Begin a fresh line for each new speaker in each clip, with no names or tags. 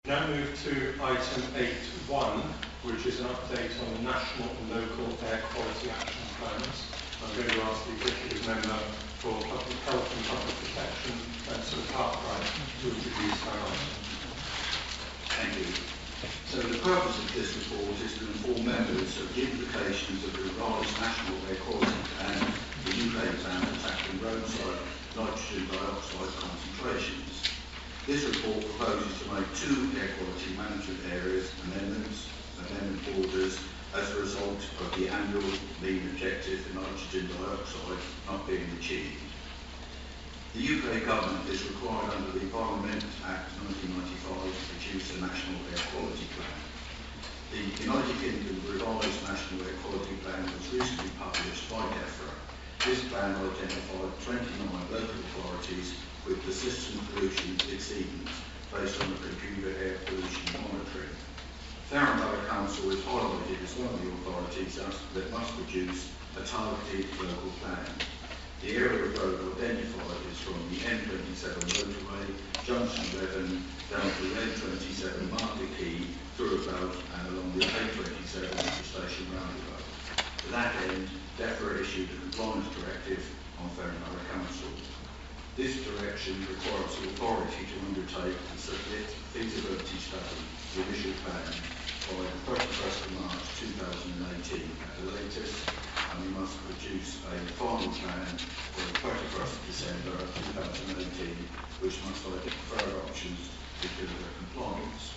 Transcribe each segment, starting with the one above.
Now move to item 8.1, which is an update on the national and local air quality action plans. I'm going to ask the executive member for public health and public protection, Sir Cartwright, to introduce our item.
Thank you. So the purpose of this report is to inform members of the implications of the revised national air quality plan, the UK plan for tackling roadside nitrogen dioxide concentrations. This report proposes to make two air quality management areas amendment orders as a result of the annual mean objective for nitrogen dioxide not being achieved. The UK Government is required under the Environment Act 1995 to produce a national air quality plan. The United Kingdom revised national air quality plan was recently published by DEFRA. This plan identified 29 local authorities with persistent pollution exceedance based on the computer air pollution monitoring. Fareham Borough Council is highlighted as one of the authorities that must produce a targeted local plan. The area of road identified is from the M27 motorway, junction 11, down to the M27 Market Quay, through about and along the A27 to the station roundabout. To that end, DEFRA issued a compliance directive on Fareham Borough Council. This direction requires the authority to undertake and submit a feasibility study, the initial plan, by the 31st of March 2018 at the latest, and we must produce a final plan by the 31st of December 2018, which must identify further options to deliver compliance.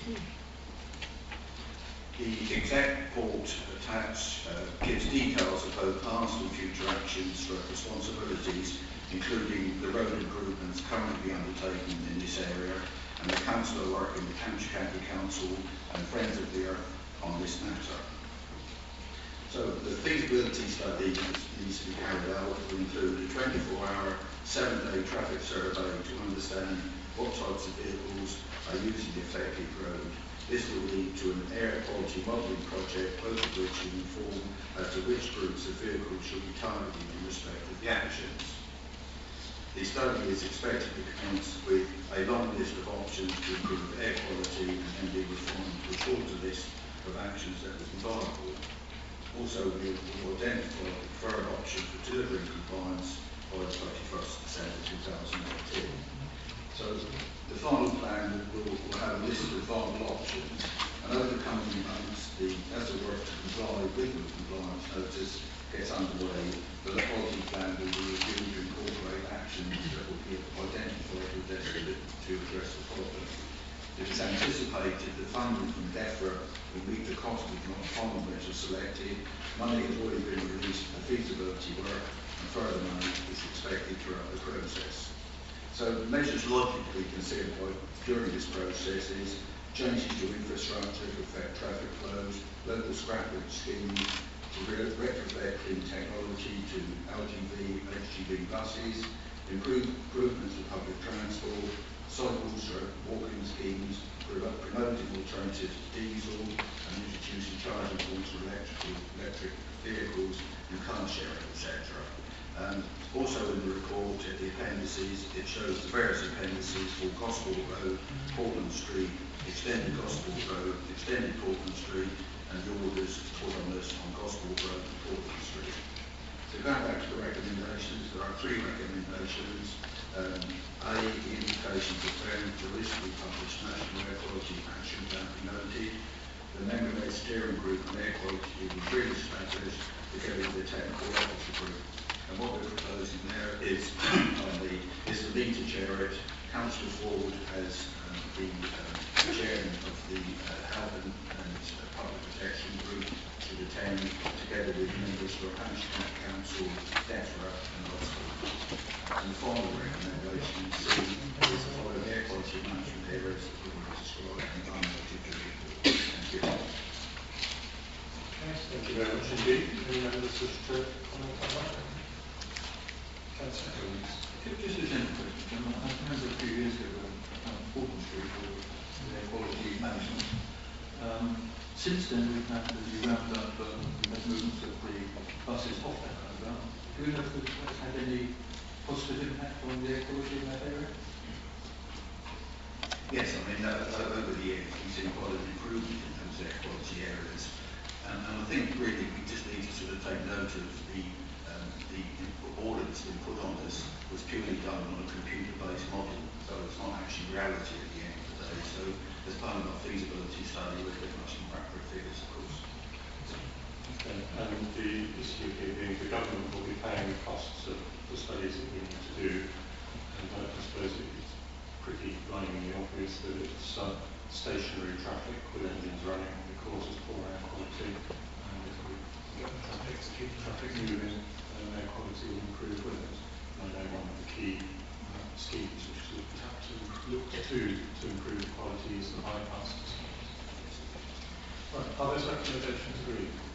The exec report attached gives details of both past and future actions for responsibilities, including the road improvements currently undertaken in this area, and the council are working with Hampshire County Council and Friends of the Earth on this matter. So the feasibility study that needs to be carried out will include a 24-hour, 7-day traffic survey to understand what types of vehicles are using the affected road. This will lead to an air quality modelling project, both of which will inform as to which groups of vehicles should be targeted in respect of the actions. The study is expected to commence with a long list of options to improve air quality and then be refined to a shorter list of actions that will be viable. Also, we will identify the preferred option for delivering compliance by the 31st of December 2018. So the final plan will have a list of viable options, and over the coming months, as the work to comply with the compliance notice gets underway, the quality plan will be reviewed to incorporate actions that will be identified to address the problem. It is anticipated that funding from DEFRA will meet the cost of the final measures selected. Money has already been released for feasibility work, and further money is expected throughout the process. So measures logically considered during this process is changes to infrastructure to affect traffic flows, local scrappage schemes, to retrofit clean technology to LGV, HGV buses, improvements to public transport, cycles or walking schemes, promoting alternatives to diesel, and introducing charging points for electric vehicles and car sharing, etc. Also in the report, at the appendices, it shows the various appendices for Gosport Road, Portland Street, extended Gosport Road, extended Portland Street, and the orders put on this on Gosport Road and Portland Street. So going back to the recommendations, there are three recommendations. A, the implications of the recently published National Air Quality Action Plan be noted. The member-led steering group on air quality will be re-established together with the technical officer group. And what we're proposing there is the lead to chair it, Councillor Ford as the chairman of the Health and Public Protection Group should attend, together with members for Hampshire County Council, DEFRA and Oxford. And the final recommendation, C, is the following air quality management areas that we will describe in the particular report. Thank you.
Thank you very much indeed. Any members wish to comment on that?
Just a general question. I remember a few years ago when Portland Street was air quality management. Since then we've had, as you round up, we've had movements of the buses off that kind of ground. Do you know if it's had any positive impact on the air quality in that area?
Yes, I mean, over the years, reality at the end of the day. So as part of our feasibility study, we're pretty much more accurate figures, of course.
Okay. And the issue here being the government will be paying the costs of the studies that we need to do. And I suppose it's pretty blindingly obvious that it's stationary traffic with engines running that causes poor air quality. And if we get the traffic to keep the traffic moving, air quality will improve with it. And I know one of the key schemes which we have to look to improve the quality is the bypass. Right, are those recommendations agreed?